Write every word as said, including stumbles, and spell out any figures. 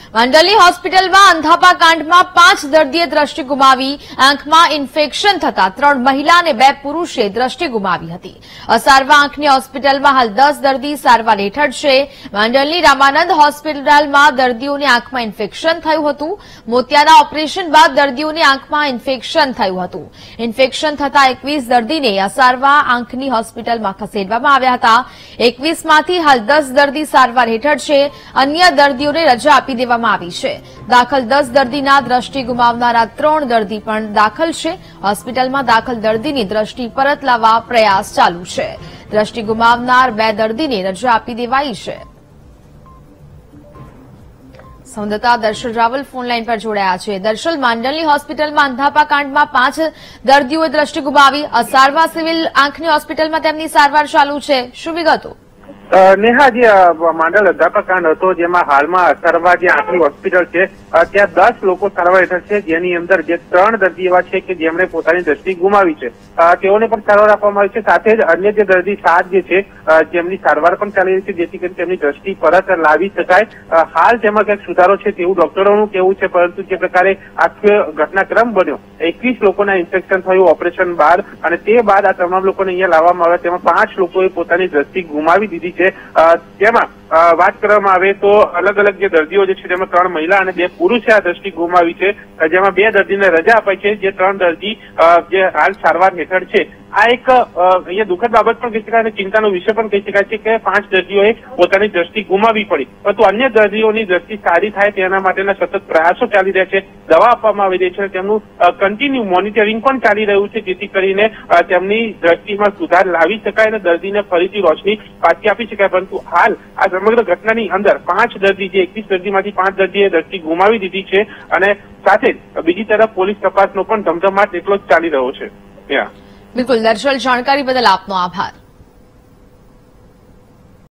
મંડલની હોસ્પિટલમાં અંધાપા કાંડમાં પાંચ દર્દીએ દ્રષ્ટિ ગુમાવી. આંખમાં ઇન્ફેક્શન થતા ત્રણ મહિલા અને બે પુરુષે દ્રષ્ટિ ગુમાવી હતી. અસારવા આંખની હોસ્પિટલમાં હાલ દસ દર્દી સારવાર હેઠળ છે. મંડલની રામાનંદ હોસ્પિટલમાં દર્દીઓની આંખમાં ઇન્ફેક્શન થયું હતું. મોતિયાના ઓપરેશન બાદ દર્દીઓની આંખમાં ઇન્ફેક્શન થયું હતું. ઇન્ફેક્શન થતા એકવીસ દર્દીને અસારવા આંખની હોસ્પિટલમાં ખસેડવામાં આવ્યા હતા. એકવીસમાંથી હાલ દસ દર્દી સારવાર હેઠળ છે. અન્ય દર્દીઓને રજા આપી દેવામાં આવી છે. દાખલ દસ દર્દીના દ્રષ્ટિ ગુમાવનારા ત્રણ દર્દી પણ દાખલ છે. હોસ્પિટલમાં દાખલ દર્દીની દ્રષ્ટિ પરત લાવવા પ્રયાસ ચાલુ છે. દ્રષ્ટિ ગુમાવનાર બે દર્દીને રજા આપી દેવાઈ છે. સંવાદદાતા દર્શલ રાવલ ફોનલાઈન પર જોડાયા છે. દર્શલ, માંડલની હોસ્પિટલમાં અંધાપા કાંડમાં પાંચ દર્દીઓએ દ્રષ્ટિ ગુમાવી. અસારવા સિવિલ આંખની હોસ્પિટલમાં તેમની સારવાર ચાલુ છે. શું વિગતો? નેહા, જે માંડલ અંધાપા કાંડ હતો જેમાં હાલમાં અસારવા જે આંખની હોસ્પિટલ છે ત્યાં દસ લોકો સારવાર હેઠળ છે, જેની અંદર જે ત્રણ દર્દી એવા છે કે જેમણે પોતાની દ્રષ્ટિ ગુમાવી છે તેઓને પણ સારવાર આપવામાં આવી છે. સાથે જ અન્ય જે દર્દી સાત જે છે જેમની સારવાર પણ ચાલી રહી છે, જેથી કરીને તેમની દ્રષ્ટિ પરત લાવી શકાય. હાલ તેમાં ક્યાંક સુધારો છે તેવું ડોક્ટરોનું કહેવું છે, પરંતુ જે પ્રકારે આખો ઘટનાક્રમ બન્યો, એકવીસ લોકોના ઇન્ફેક્શન થયું ઓપરેશન બાદ, અને તે બાદ આ તમામ લોકોને અહીંયા લાવવામાં આવ્યા. તેમાં પાંચ લોકોએ પોતાની દ્રષ્ટિ ગુમાવી દીધી છે. તેમાં વાત કરવામાં આવે તો અલગ અલગ જે દર્દીઓ જે છે તેમાં ત્રણ મહિલા અને બે પુરુષે આ દ્રષ્ટિ ગુમાવી છે, જેમાં બે દર્દીને રજા અપાઈ છે. જે ત્રણ દર્દી જે હાલ સારવાર હેઠળ છે, આ એક અહીંયા દુઃખદ બાબત પણ કહી શકાય અને ચિંતાનો વિષય પણ કહી શકાય છે કે પાંચ દર્દીઓએ પોતાની દ્રષ્ટિ ગુમાવી પડી, પરંતુ અન્ય દર્દીઓની દ્રષ્ટિ સારી થાય તેના માટેના સતત પ્રયાસો ચાલી રહ્યા છે. દવા આપવામાં આવી રહી છે, તેમનું કન્ટિન્યુ મોનિટરિંગ પણ ચાલી રહ્યું છે, જેથી કરીને તેમની દ્રષ્ટિમાં સુધાર લાવી શકાય અને દર્દીને ફરીથી રોશની પાછી આપી શકાય. પરંતુ હાલ આ સમગ્ર ઘટનાની અંદર પાંચ દર્દી, જે એકવીસ દર્દીમાંથી પાંચ દર્દીએ દ્રષ્ટિ ગુમાવી દીધી છે, અને સાથે જ બીજી તરફ પોલીસ તપાસનો પણ ધમધમાટ એટલો જ ચાલી રહ્યો છે. બિલકુલ દર્શલ, જાણકારી બદલ આપનો આભાર.